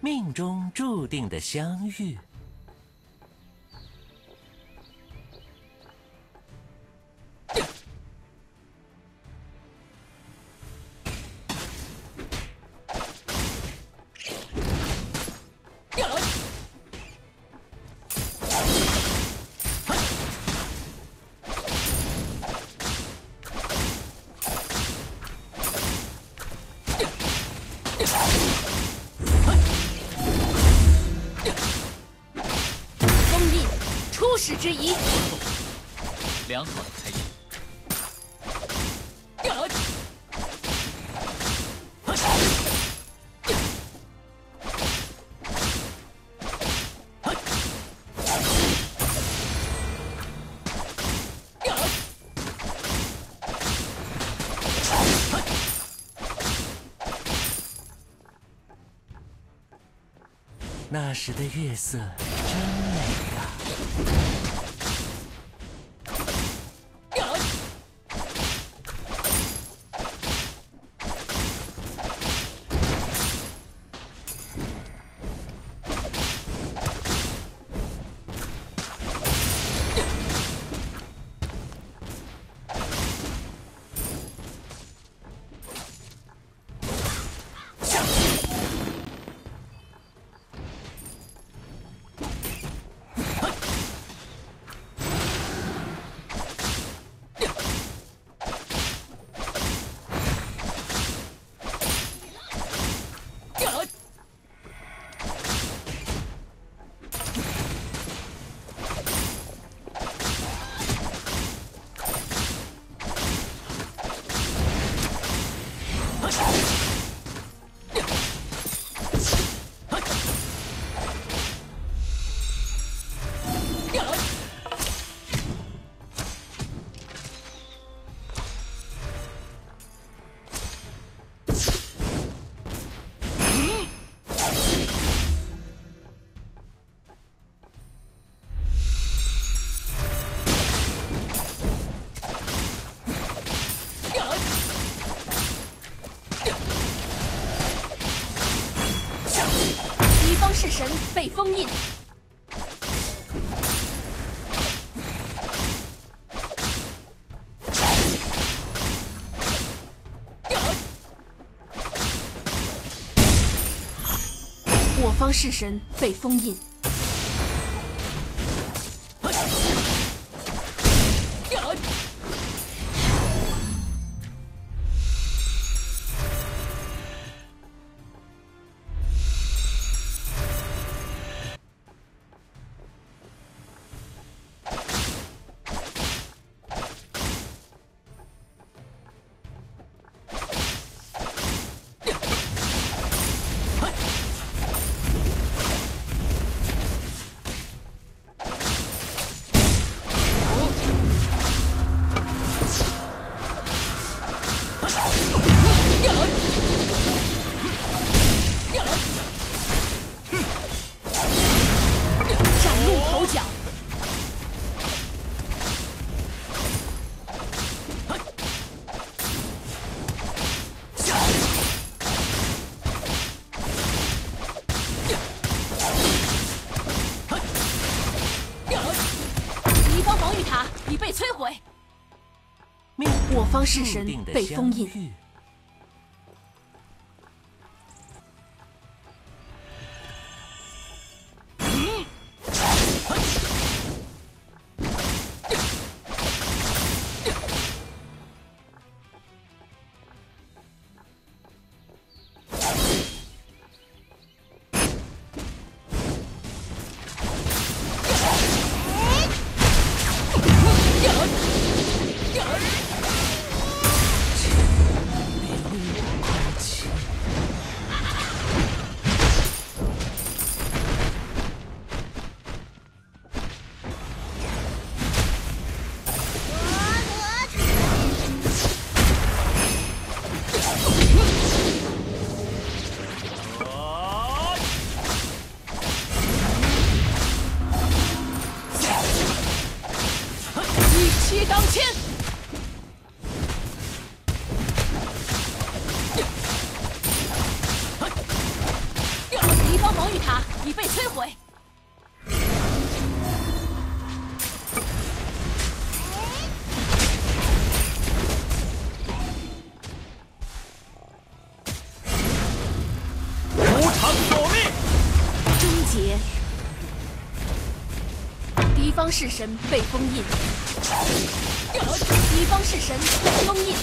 命中注定的相遇。 初始之宜， 良好的开始。 那时的月色真美啊！ 式神被封印。我方式神被封印。 我方式神被封印。 敌方式神被封印，敌方式神被封印，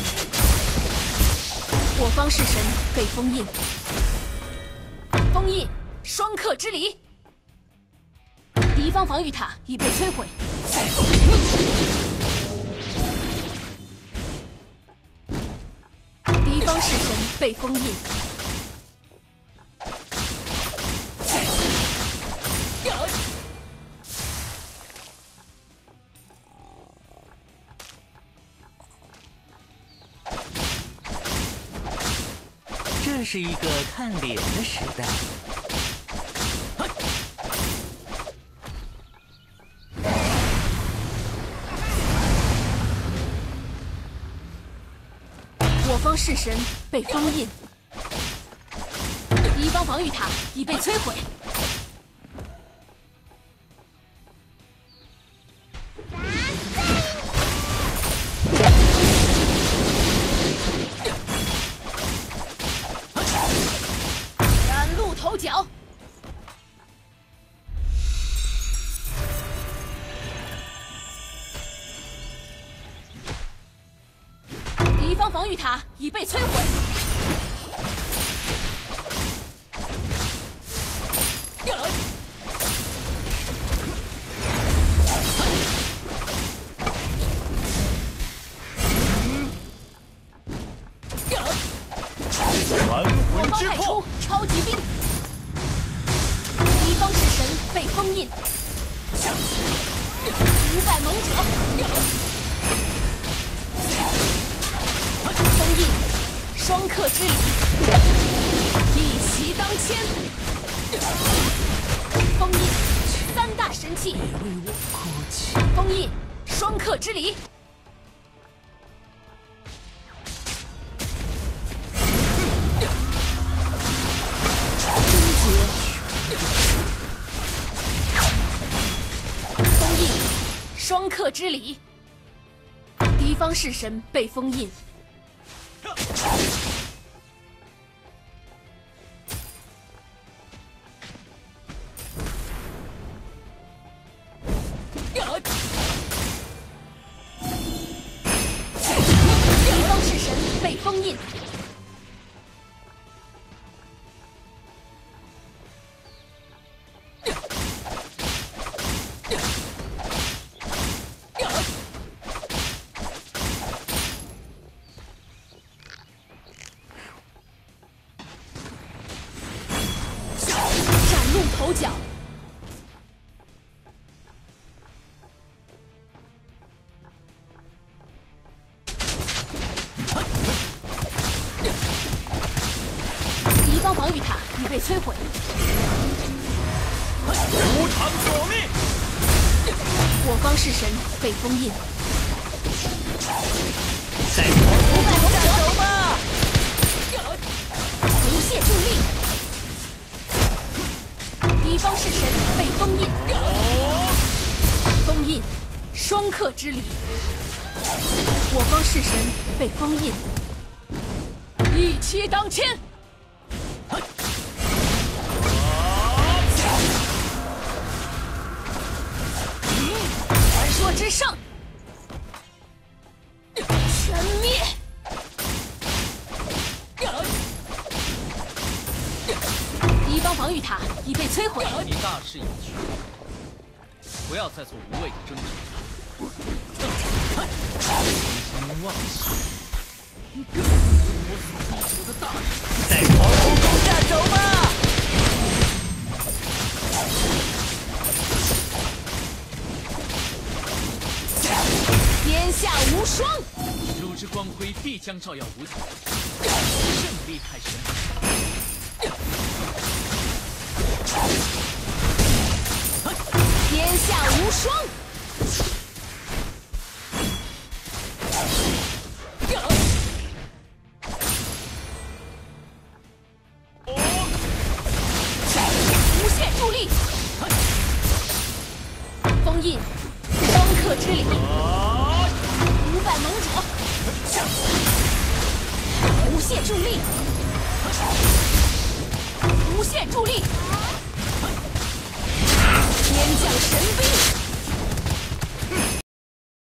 我方式神被封印，封印双克之离，敌方防御塔已被摧毁。敌方式神被封印。 这是一个看脸的时代。 我方式神被封印，敌方防御塔已被摧毁。崭露头角。 敌方防御塔已被摧毁，我方派出超级兵，敌方式神被封印，500猛者。 封印，双克之礼，一骑当千。封印，3大神器。 别为我哭泣。 封印，双克之礼。终结。封印，双克之礼。敌方式神被封印。 敌方式神被封印，崭露头角。 敌方防御塔已被摧毁， 无偿索命。 我方式神被封印。 在 500猛者， 走吧！ 无懈助力。敌方式神被封印，封印双克之礼。我方式神被封印，一骑当千。 传说之上，全灭！敌方防御塔已被摧毁。 你大势已去，不要再做无谓的争执。曾经忘记，我所地球的大事， 在狂风中下走吧！ 天下无双， 如之光辉必将照耀无敌，胜利凯旋。 天下无双，无限助力，封印，双克之礼。 500猛者，无限助力，无限助力，天降神兵。